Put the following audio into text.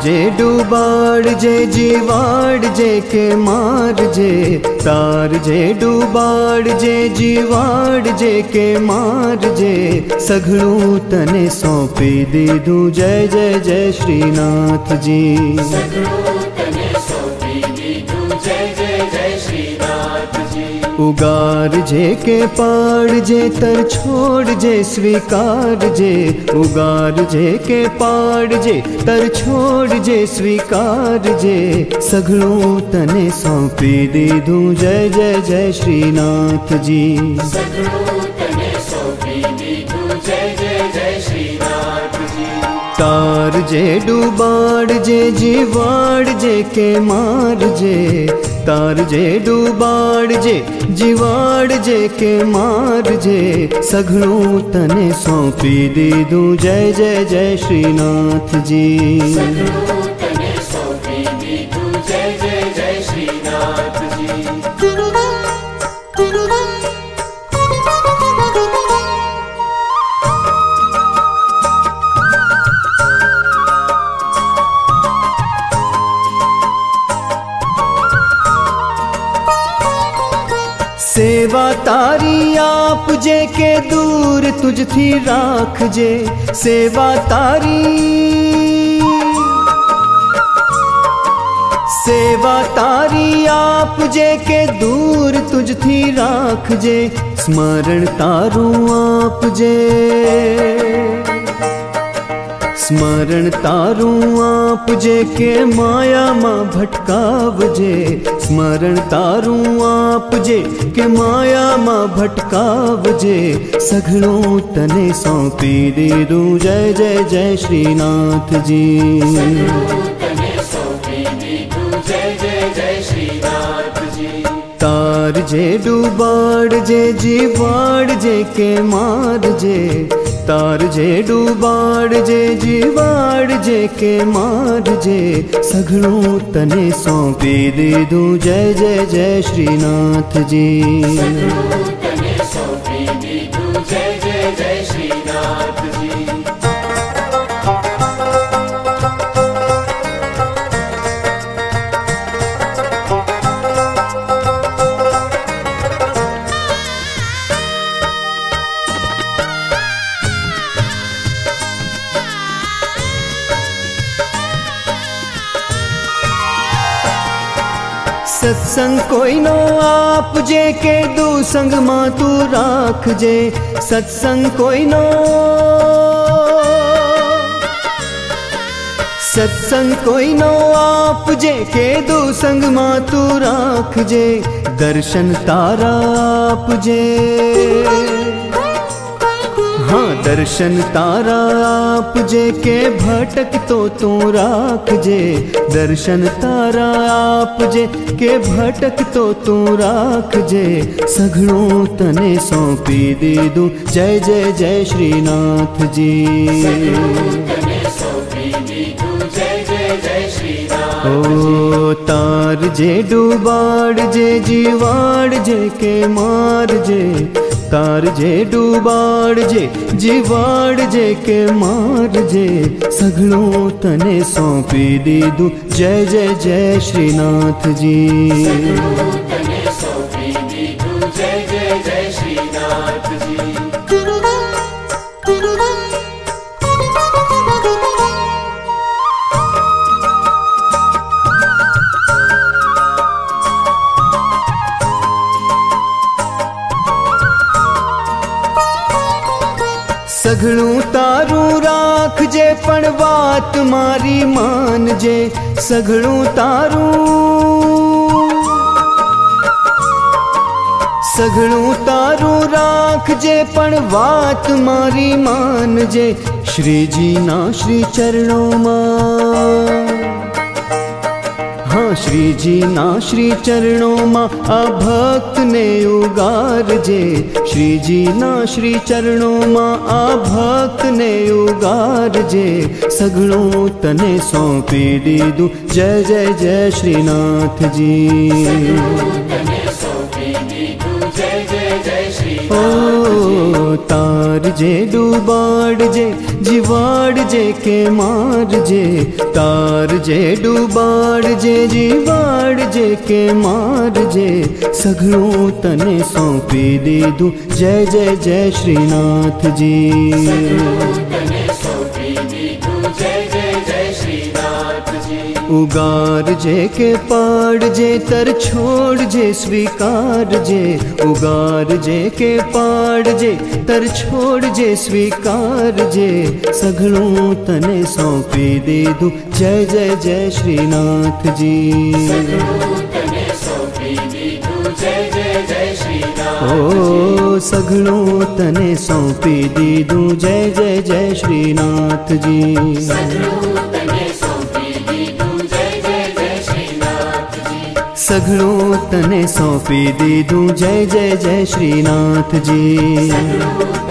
जे डूबाड़ जे जीवाड़ जे के मार जे, तार जे डूबाड़ जे जीवाड़ जे के मार जे, सघळू तने सौंपी दीधू जय जय जय श्रीनाथ जी। उगार जे के पाड़ जे तर छोड़ जे स्वीकार जे, उगार जे के पाड़ जे तर छोड़ जे स्वीकार जे, सघळू तने सौंपी दीधू जय जय जय श्रीनाथ जी। तार जे डूबाड़ जे जीवाड़ जे के मार जे, तार जे डूबाड़ जे जीवाड़ जे के मार जे, सघळू तने सौंपी दीधू जय जय जय श्रीनाथ जी। सेवा तारी आप जे के दूर तुझ थी राख जे, सेवा तारी सेवा तारी आप जे के दूर तुझ थी राख जे, स्मरण तारू आप जे, स्मरण तारू आप जे के माया मां भटकाव जे, स्मरण तारू आप जे के माया मां भटकाव जे, सघळू तने सौंपी दीधू जय जय जय श्रीनाथ जी। तार जे डूबाड़ जे जीवाड़ जे के मार जे, तार जे डूबाड़ जे जीवाड़ जे के मार जे, सघळू तने सौंपी दीधू जय जय जय श्रीनाथ जी। सत्संग कोई नो आप जे के दू संग मां तू राख जे, सत्संग कोई नो, सत्संग कोई नो आप जे के दू संग मां तू राख जे, दर्शन तारा आप जे, हाँ दर्शन तारा आप जे के भटक तो तू राख जे, दर्शन तारा आप जे के भटक तो तू राख जे, सघळू तने सौंपी दीधू जय जय जय श्रीनाथ जी। ओ तार जे डूबाड़ जे जीवाड़ जे के मार जे, तार जे डूबाड़ जे जीवाड़ जे के मार जे, सघळू तने सौंपी दीधू जय जय जय श्रीनाथ जी। सघळू तारू राख जे पण वात मारी मान जे, सघळू तारू, सघळू तारू राख जे पण वात मारी मान जे, श्रीजी ना श्री चरणों मां, हाँ श्रीजी ना श्री चरणों मां आ भक्त ने उगार जे, श्रीजी ना श्री चरणों मां आ भक्त ने उगार जे, सघळू तने सौंपी दीधू जय जय जय श्रीनाथ जी। दीदू जय जय जय श्री ओ तार जे डूबाड़ जे जीवाड़ जे के मार जे तार जे डूबाड़ जे जीवाड़ जे के मार जे सघळो तने सौंपी दीदू जय जय जय श्रीनाथ जी तने सौंपी दीदू जय जय जय श्रीनाथ जी उगार जे के पाड़ जे तर छोड़ जे स्वीकार जे उगार जे के पाड़ जे तर छोड़ जे स्वीकार जे सघळो तने सौंपी दीदू जय जय जय श्रीनाथ जी तने सौंपी दीदू जय जय जय श्रीनाथ ओ सघळो तने सौंपी दीदू जय जय जय श्रीनाथ जी तने सौंपी दीदू जय जय जय श्रीनाथ जी सघळो तने सौंपी दीदू जय जय जय श्रीनाथ जी।